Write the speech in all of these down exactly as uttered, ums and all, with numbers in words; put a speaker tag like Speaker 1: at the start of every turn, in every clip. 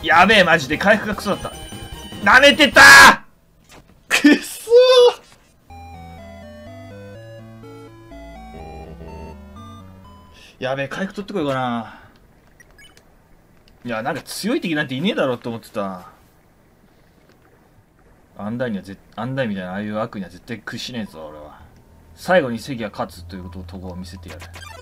Speaker 1: やべえ、マジで回復がクソだった。なめてたーくっそー。やべえ、回復取ってこようかな。いや、なんか強い敵なんていねえだろって思ってた。アンダイにはぜアンダイみたいなああいう悪には絶対屈しねえぞ、俺は。最後に関が勝つということをとこを見せてやる。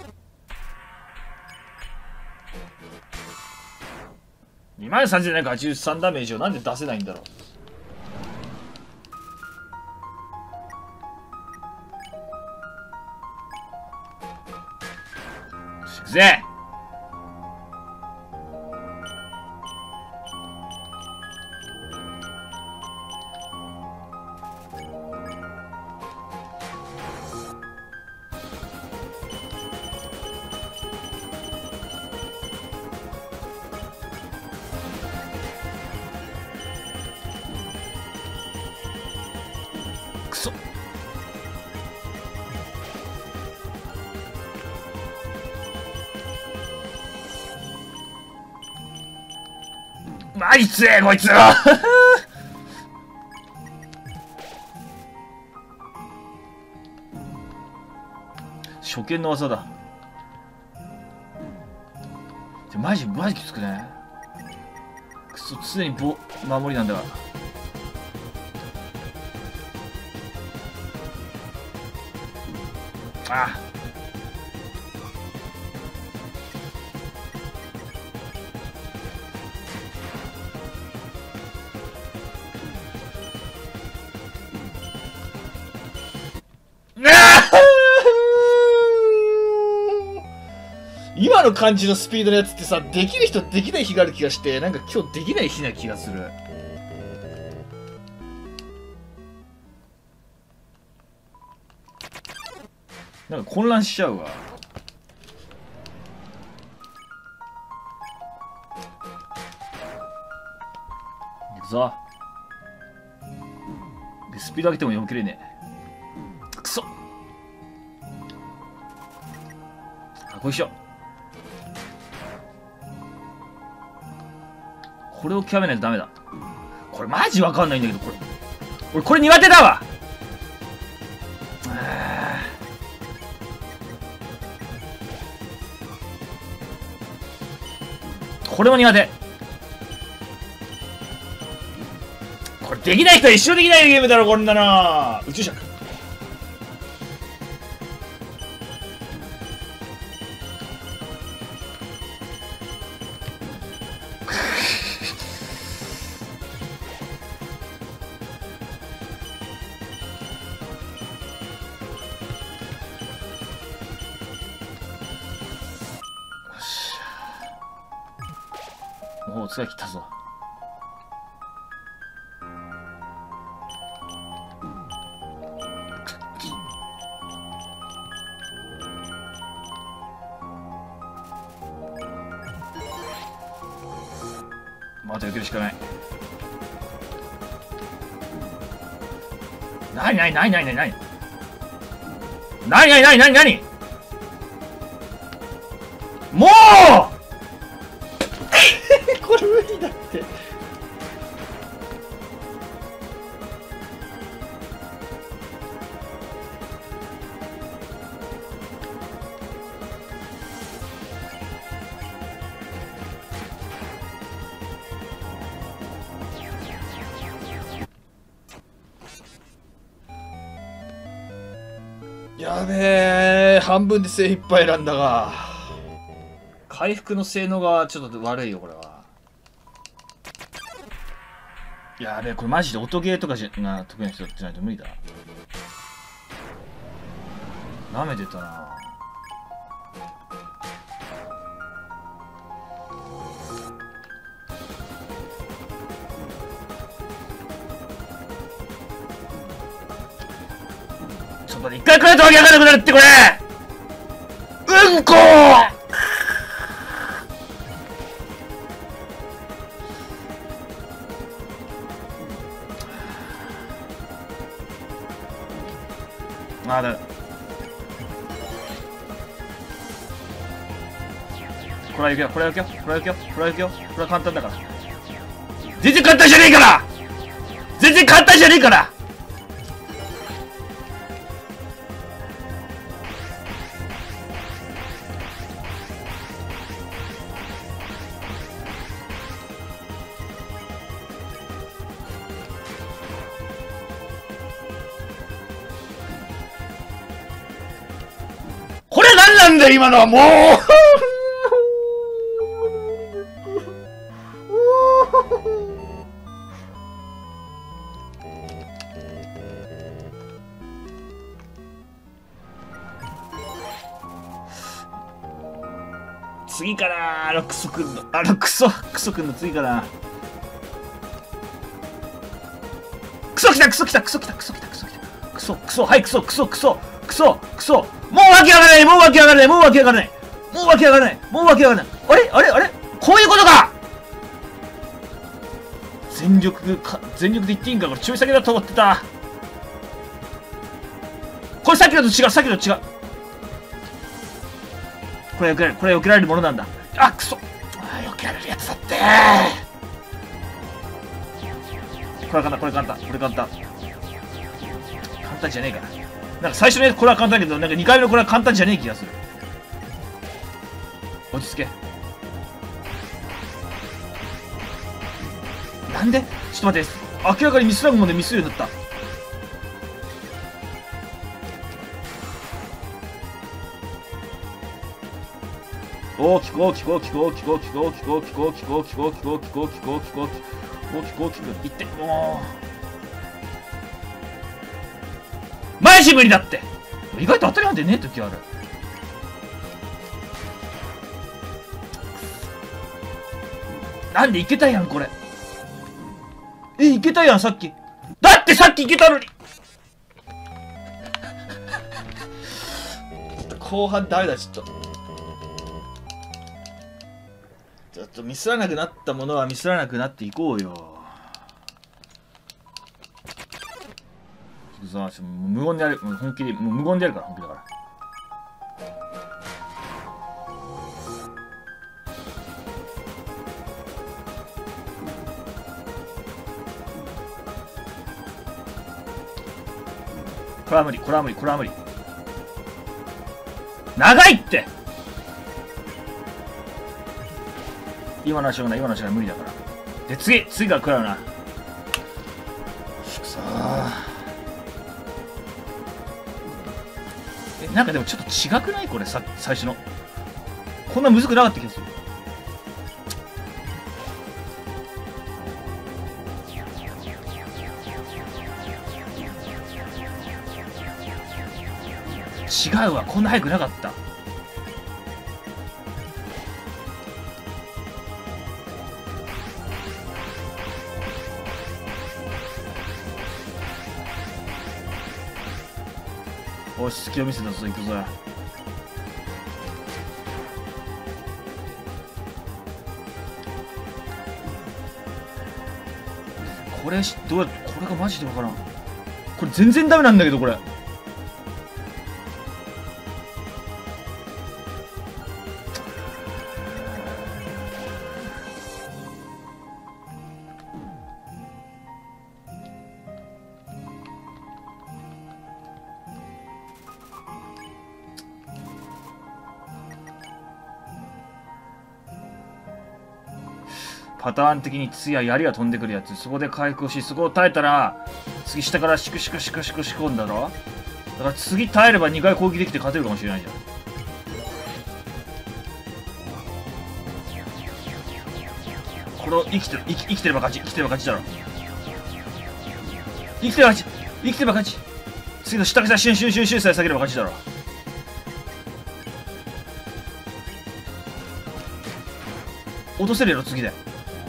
Speaker 1: にまんさんぜんななひゃくはちじゅうさんダメージをなんで出せないんだろう。行くぜ。くそ。マジ強えこいつは初見の技だ。マジマジきつくね。くそ、常にぼ守りなんだから。ああ、今の感じのスピードのやつってさ、できる人できない日がある気がして、なんか今日できない日な気がする。なんか混乱しちゃうわ。いくぞ。でスピード上げても読み切れねえ。くそ。あ、こいしょ。これを極めないとダメだ。これマジわかんないんだけど、これ俺これ苦手だわ。これも苦手。これできない人は一生できないゲームだろこんなの。宇宙尺。おお、使い切ったぞ。また避けるしかない。なになになになになになになになになになになにもうこれ無理だって。やべえ、半分で精一杯選んだが。回復の性能がちょっと悪いよこれは。やべえ、これマジで音ゲーとかじゃな得意な人じゃないと無理だ。なめてたな。ちょっと一回くらいとわけわかんなくなるってこれ。うんこー。ああだ。これはいくよ、これはいくよ、これはいくよ、これはいくよ、これは簡単だから。 全然簡単じゃねえから全然簡単じゃねえからこれ何なんだよ今のはもう次かなあのクソくんのあのクソクソくんの次かなクソきたクソきたクソきたクソきたクソきたクソクソはいクソクソクソクソクソもうわけわからないもうわけわからないもうわけわからないもうわけわからないもうわけわからないあれあれあれこういうことか全力か全力で言っていいんかこれちょい先だと思ってたこれさっきのと違うさっきのと違うこれは避けられるこれは避けられるものなんだあクソあ避けられるやつだってこれは簡単これ簡単これ簡単簡単じゃねえかなんか最初のやつこれは簡単だけどなんかにかいめのこれは簡単じゃねえ気がする落ち着けなんでちょっと待って明らかにミスラグまでミスるようになった大きく大きく大きく大きく大きく大きく大きく大きく大きく大きく大きく大きく大きく大きく大きく大きくいってもうマジ無理だって意外と当たりなんてねえ時あるなんでいけたやんこれえいけたやんさっきだってさっきいけたのに後半ダメだちょっとちょっとミスらなくなったものはミスらなくなっていこうよちょっとさ無言でやるもう本気でもう無言でやるから本気だからこれは無理これは無理これは無理長いって今のはしょうがない今のはしょうがない無理だからで次次から食らうなくそえなんかでもちょっと違くないこれさ最初のこんなむずくなかった気がする違うわこんな早くなかったおし隙を見せたぞ行くぞこれどうやってこれがマジでわからんこれ全然ダメなんだけどこれパターン的に次は槍が飛んでくるやつそこで回復をしそこを耐えたら次下からシクシクシクシク仕込んだろだから次耐えればにかい攻撃できて勝てるかもしれないじゃんこれを生きてる生き生きてれば勝ち生きてれば勝ちだろ生きてれば勝ち生きてれば勝ち次の下からシュンシュンシュンシュンさえ下げれば勝ちだろ落とせるやろ次で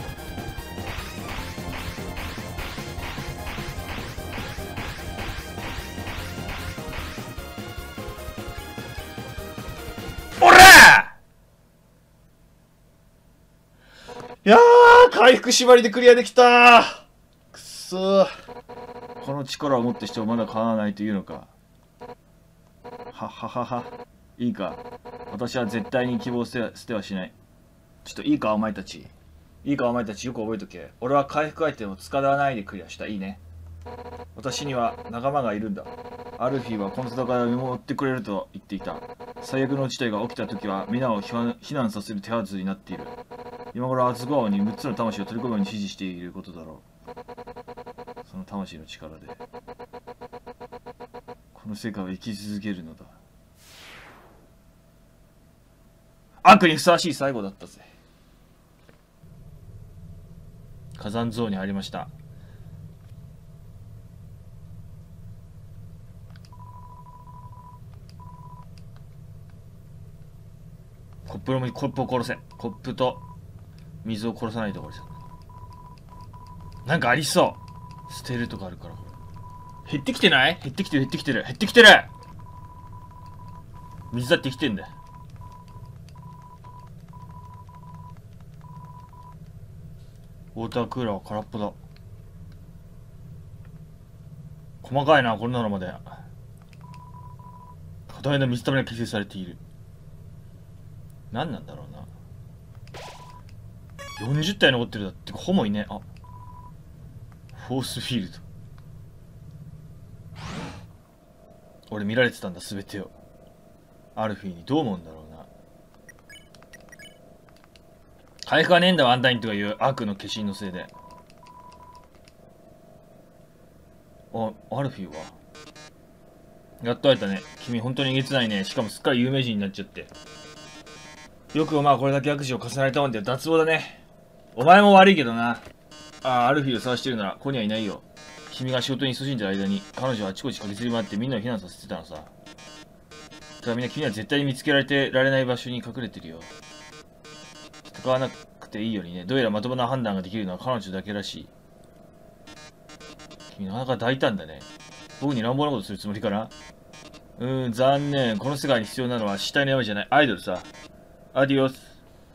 Speaker 1: いやー回復縛りでクリアできたくそーこの力を持ってしてもまだ変わらないというのかははははいいか私は絶対に希望捨ては捨てはしないちょっといいかお前たちいいかお前たちよく覚えとけ。俺は回復アイテムを使わないでクリアした。いいね。私には仲間がいるんだ。アルフィーはこの戦いを見守ってくれると言っていた。最悪の事態が起きた時は皆を避難させる手はずになっている。今頃アズゴアオにむっつの魂を取り込むように指示していることだろう。その魂の力でこの世界を生き続けるのだ。悪にふさわしい最後だったぜ。火山ゾーンに入りました。コップのコップを殺せ。コップと水を殺さないとこれさ。なんかありそう。捨てるとかあるからこれ。減ってきてない？減ってきてる減ってきてる減ってきてる。水だって生きてんだよ。ウォータークーラーは空っぽだ。細かいな、こんなのまで。巨大な水たまりが形成されている。何なんだろうな。よんじゅう体残ってるだって、ほぼいね。あ、フォースフィールド。俺見られてたんだ、すべてを。アルフィーにどう思うんだろうな。回復はねえんだわ、アンダインとかいう悪の化身のせいで。あ、アルフィーはやっと会えたね。君本当にえげつないね。しかもすっかり有名人になっちゃって。よくまあこれだけ悪事を重ねられたもんで脱帽だね。お前も悪いけどな。ああ、アルフィーを探してるならここにはいないよ。君が仕事に勤しんでる間に彼女はあちこち駆けずり回ってみんなを避難させてたのさ。だからみんな君は絶対に見つけられてられない場所に隠れてるよ。戦わなくていいようにね。どうやらまともな判断ができるのは彼女だけらしい。君なかなか大胆だね。僕に乱暴なことするつもりかな？うーん、残念。この世界に必要なのは死体の山じゃない。アイドルさ。アディオス。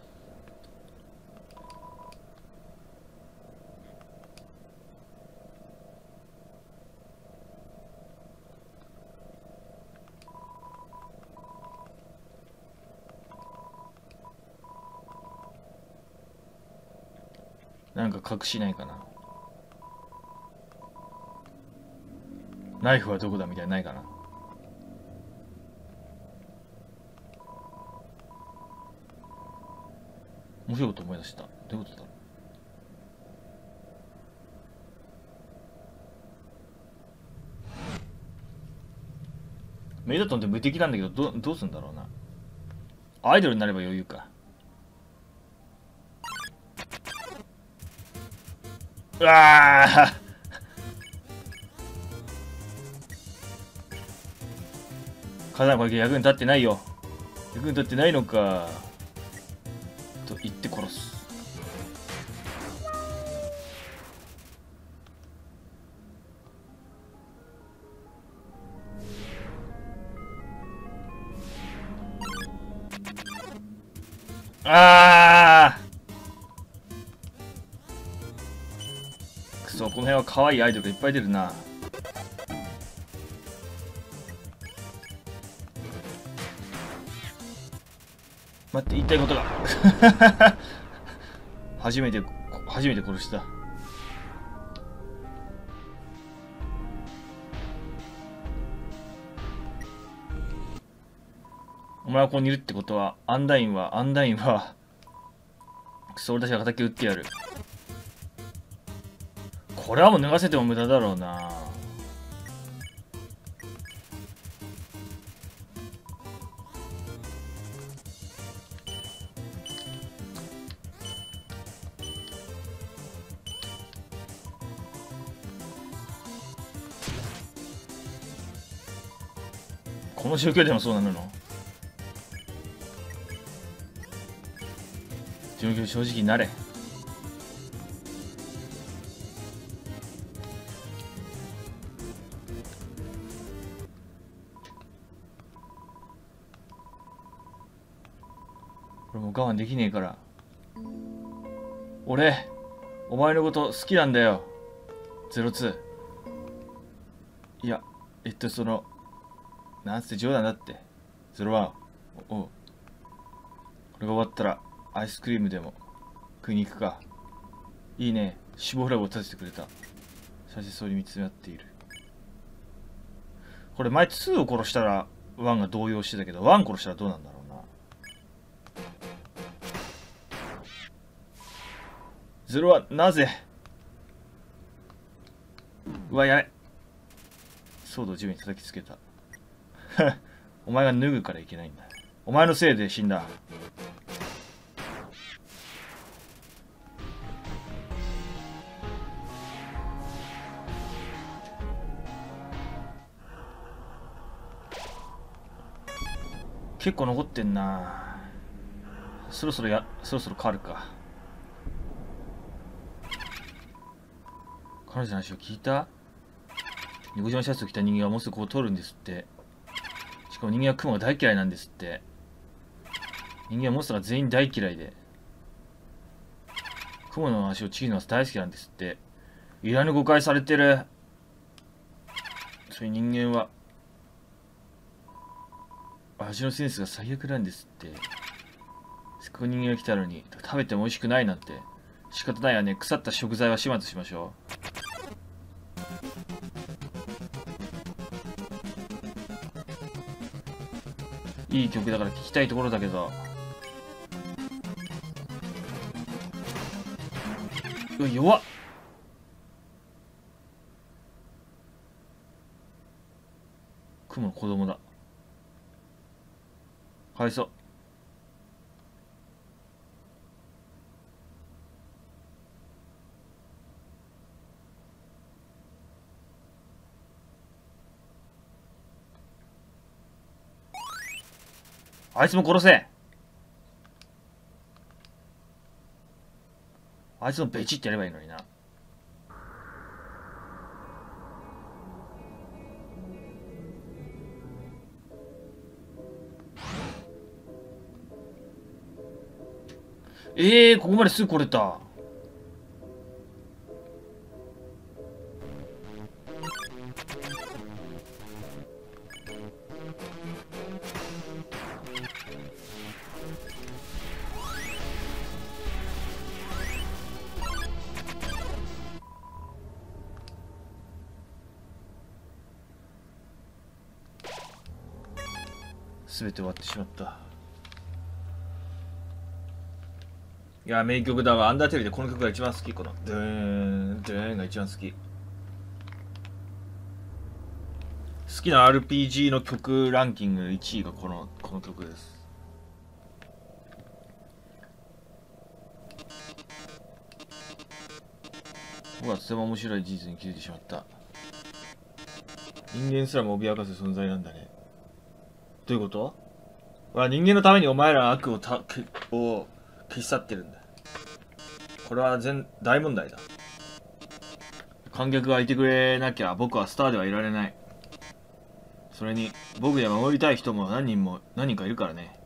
Speaker 1: なんか隠しないかな。ナイフはどこだみたいなないかな。面白いこと思い出した。どういうことだろう。メイドトンって無敵なんだけど、どどうすんだろうな。アイドルになれば余裕か。うわー火山これ役に立ってないよ。役に立ってないのか。と言って殺す。あーくそ、この辺は可愛いアイドルがいっぱい出るな。待って、言いたいことが初めて初めて殺した。お前はここにいるってことは、アンダインはアンダインはクソ、俺たちが敵撃ってやる。これはもう脱がせても無駄だろうな。この状況でもそうなるの？状況正直になれ。これもう我慢できねえから。俺お前のこと好きなんだよゼロツー。いやえっとそのなんつって冗談だって。ゼロワン。おう。これが終わったらアイスクリームでも食いに行くか。 いいね。死亡フラグを立ててくれた。写真そうに見つめ合っている。これ前ツーを殺したらワンが動揺してたけど、ワン殺したらどうなんだろうな。ゼロはなぜ。うわ、やれ。ソードを地面に叩きつけた。お前が脱ぐからいけないんだ。お前のせいで死んだ。結構残ってんな。そろそろや、そろそろ変わるか。彼女の話を聞いた？猫島シャツを着た人間はもうすぐここを通るんですって。しかも人間は雲が大嫌いなんですって。人間はモンスターが全員大嫌いで。雲の足をちぎるのは大好きなんですって。いらぬ誤解されてる。それに人間は味のセンスが最悪なんですって。せっかく人間が来たのに食べても美味しくないなんて仕方ないわね。腐った食材は始末しましょう。いい曲だから聴きたいところだけど。うわ、弱っ。雲の子供だ。かわいそう。あいつも殺せ。あいつもベチってやればいいのにな。ええー、ここまですぐ来れた。すべて終わってしまった。いや、名曲だわ。アンダーテールでこの曲が一番好き。このドゥーン、ドゥーンが一番好き。好きな アールピージー の曲ランキングいちいがこの、この曲です。僕はとても面白い事実に気づいてしまった。人間すらも脅かす存在なんだね。どういうこと？俺は人間のためにお前らの悪をたけを消し去ってるんだ。これは全大問題だ。観客がいてくれなきゃ僕はスターではいられない。それに僕や守りたい人も何人も何人かいるからね。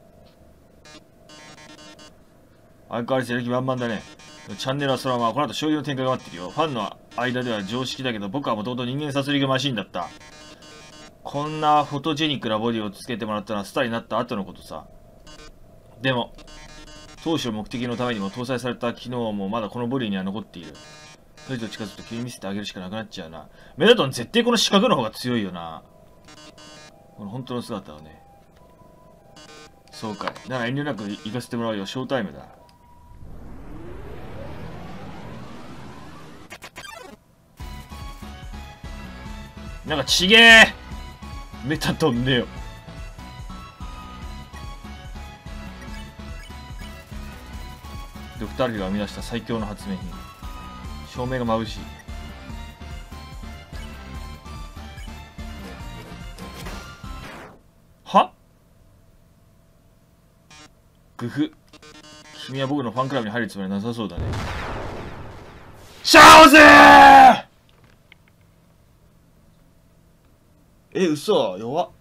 Speaker 1: 相変わらずやる気満々だね。チャンネルはそのままこの後衝撃の展開が待ってるよ。ファンの間では常識だけど僕はもともと人間殺戮マシンだった。こんなフォトジェニックなボディをつけてもらったのはスターになった後のことさ。でも当初目的のためにも搭載された機能もまだこのボディには残っている。それ以上近づくと君に見せてあげるしかなくなっちゃうな。メダトン絶対この四角の方が強いよな。この本当の姿をね。そうかい。なら遠慮なく行かせてもらうよ。ショータイムだ。なんかちげえ。メタトンねよ。ドクター・リが生み出した最強の発明品。照明が眩しい。は？グフ。君は僕のファンクラブに入るつもりはなさそうだね。シャオゼー！え、嘘。弱っ。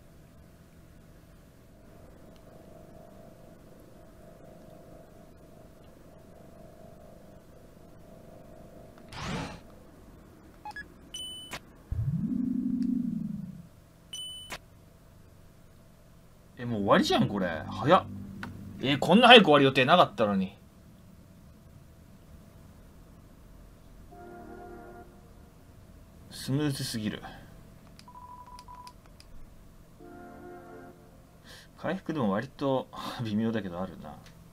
Speaker 1: え、もう終わりじゃんこれ。早っ。えー、こんな早く終わる予定なかったのに。 スムーズすぎる。回復でも割と微妙だけどあるな。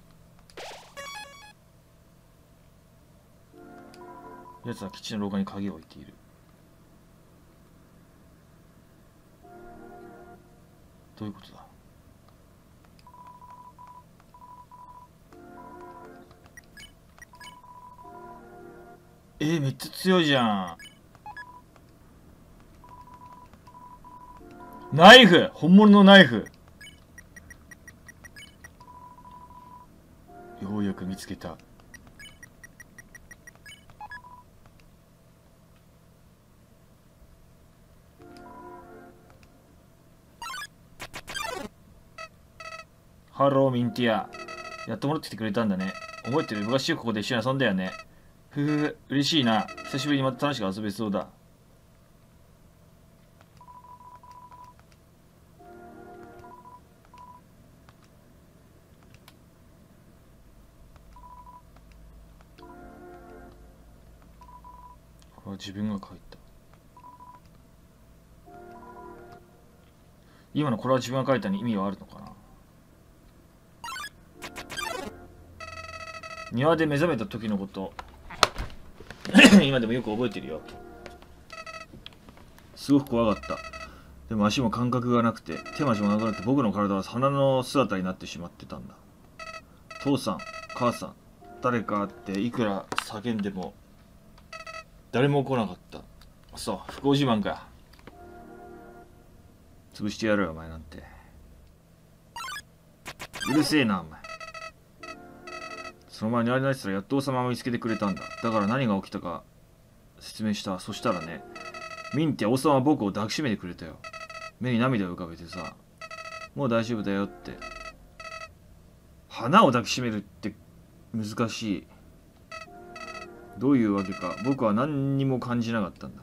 Speaker 1: 奴は基地の廊下に鍵を置いている。どういうことだ。えー、めっちゃ強いじゃん。ナイフ、本物のナイフ。ようやく見つけた。ハローミンティア。やっと戻ってきてくれたんだね。覚えてる？昔よくここで一緒に遊んだよね。ふふふ、嬉しいな。久しぶりにまた楽しく遊べそうだ。これは自分が書いた。今のこれは自分が書いたに意味はあるのかな。庭で目覚めた時のこと今でもよく覚えてるよ。すごく怖かった。でも足も感覚がなくて手足もなくなって、僕の体は花の姿になってしまってたんだ。父さん、母さん、誰かっていくら叫んでも誰も来なかった。そう、不幸自慢か。潰してやるよお前なんて。うるせえなお前。その前にあれのやつらやっと王様を見つけてくれたんだ。だから何が起きたか説明した。そしたらね、ミンティ王様は僕を抱きしめてくれたよ。目に涙を浮かべてさ、もう大丈夫だよって。花を抱きしめるって難しい。どういうわけか僕は何にも感じなかったんだ。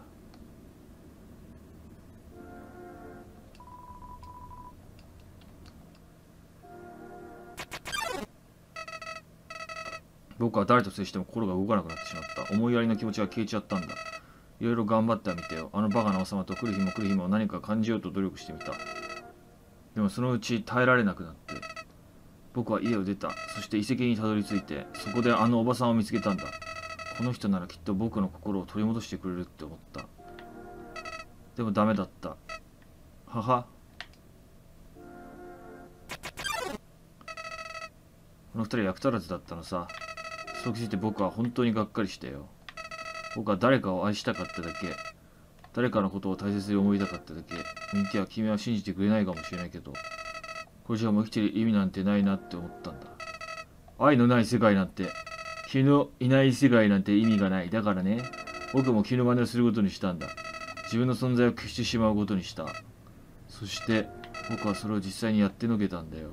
Speaker 1: 僕は誰と接しても心が動かなくなってしまった。思いやりの気持ちが消えちゃったんだ。いろいろ頑張ってはみてよ。あのバカな王様と来る日も来る日も何か感じようと努力してみた。でもそのうち耐えられなくなって、僕は家を出た。そして遺跡にたどり着いて、そこであのおばさんを見つけたんだ。この人ならきっと僕の心を取り戻してくれるって思った。でもダメだった。母。この二人は役足らずだったのさ。そう気づいて僕は本当にがっかりしたよ。僕は誰かを愛したかっただけ。誰かのことを大切に思いたかっただけ。ミンティア、君は信じてくれないかもしれないけど、これじゃもう生きてる意味なんてないなって思ったんだ。愛のない世界なんて、君のいない世界なんて意味がない。だからね、僕も君の真似をすることにしたんだ。自分の存在を消してしまうことにした。そして僕はそれを実際にやってのけたんだよ。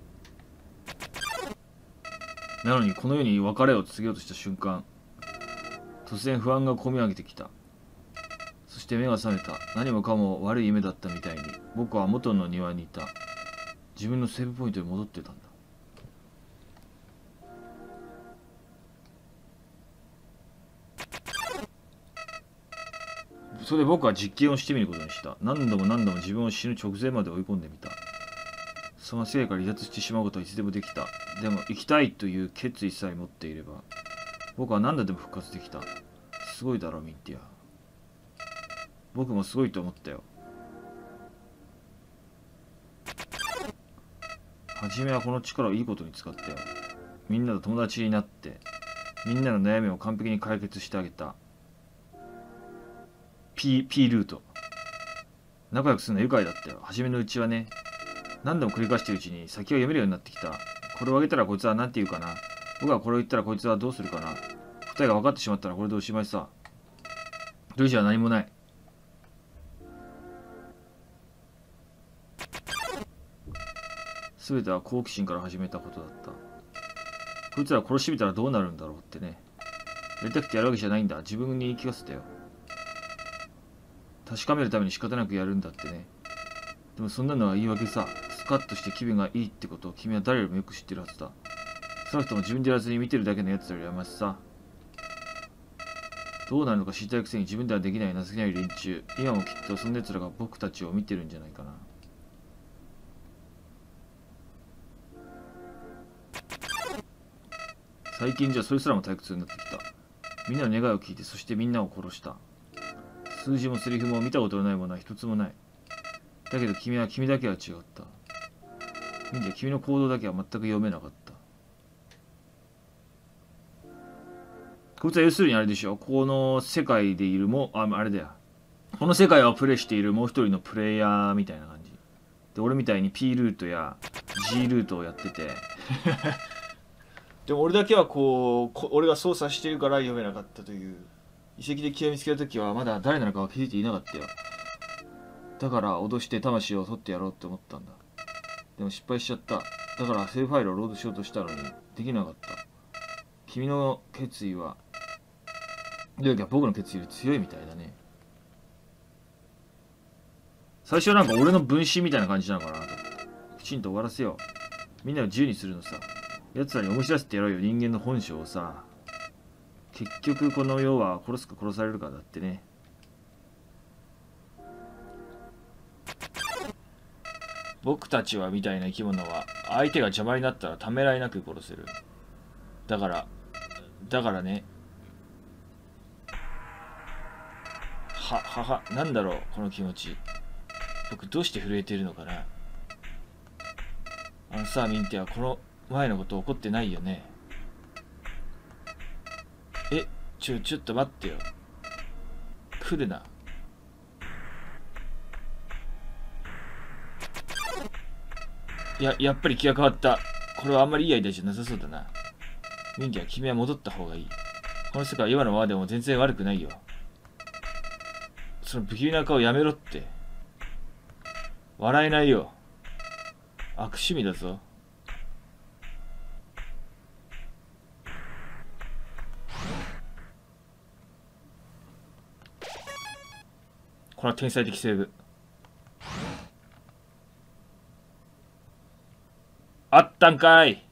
Speaker 1: なのにこの世に別れを告げようとした瞬間、突然不安がこみ上げてきた。そして目が覚めた。何もかも悪い夢だったみたいに、僕は元の庭にいた。自分のセーブポイントに戻ってたんだ。それで僕は実験をしてみることにした。何度も何度も自分を死ぬ直前まで追い込んでみた。そのせいから離脱してしまうことはいつでもできた。でも生きたいという決意さえ持っていれば、僕は何度でも復活できた。すごいだろミンティア。僕もすごいと思ったよ。初めはこの力をいいことに使ったよ。みんなと友達になって、みんなの悩みを完璧に解決してあげた。P、P ルート。仲良くするの愉快だったよ。初めのうちはね。何度も繰り返しているうちに先を読めるようになってきた。これをあげたらこいつは何て言うかな。僕がこれを言ったらこいつはどうするかな。答えが分かってしまったらこれでおしまいさ。それ以上は何もない。すべては好奇心から始めたことだった。こいつら殺してみたらどうなるんだろうってね。やりたくてやるわけじゃないんだ。自分に言い聞かせたよ。確かめるために仕方なくやるんだってね。でもそんなのは言い訳さ。スカッとして気分がいいってことを君は誰よりもよく知ってるはずだ。少なくとも自分でやらずに見てるだけのやつよりはマシさ。 どうなるのか知りたいくせに自分ではできない情けない連中。今もきっとそんな奴らが僕たちを見てるんじゃないかな。最近じゃそれすらも退屈になってきた。みんなの願いを聞いて、そしてみんなを殺した。数字もセリフも見たことのないものは一つもない。だけど君は君だけは違った。みんな君の行動だけは全く読めなかった。こいつは要するにあれでしょ。この世界でいるも、あ、あれだよ。この世界をプレイしているもう一人のプレイヤーみたいな感じ。で、俺みたいに P ルートや G ルートをやってて。でも俺だけはこう、俺が操作してるから読めなかったという。遺跡で気を見つけた時はまだ誰なのかは気づいていなかったよ。だから脅して魂を取ってやろうって思ったんだ。でも失敗しちゃった。だからセーブファイルをロードしようとしたのにできなかった。君の決意は、では僕の決意より強いみたいだね。最初はなんか俺の分身みたいな感じなのかなと。きちんと終わらせよう。みんなを自由にするのさ。奴らに思い知らせてやろうよ、人間の本性をさ。結局この世は殺すか殺されるかだってね。僕たちはみたいな生き物は相手が邪魔になったらためらいなく殺せる。だからだからね。はははなんだろうこの気持ち。僕どうして震えてるのかな。あのさミンテはこの前のこと怒ってないよね。えちょちょっと待ってよ。来るな。や、やっぱり気が変わった。これはあんまりいいアイデアじゃなさそうだな。ミンキは君は戻った方がいい。この世界は今のままでも全然悪くないよ。その不気味な顔やめろって。笑えないよ。悪趣味だぞ。これは天才的セーブ。あったんかい。